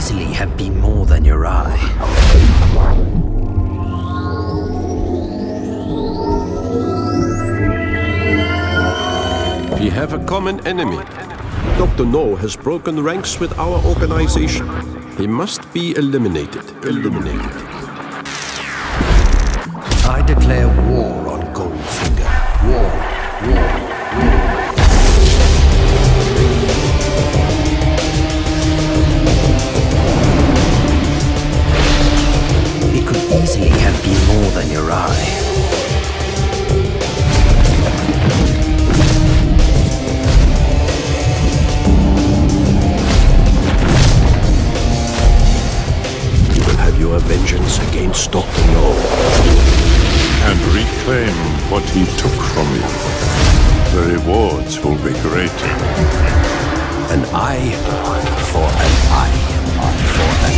easily have been more than your eye. We have a common enemy. Dr. No has broken ranks with our organization. He must be eliminated. I declare war on Goldfinger. War. It could easily have been more than your eye. You will have your vengeance against Dr. No. And reclaim what he took from you. The rewards will be great. An eye for an eye for an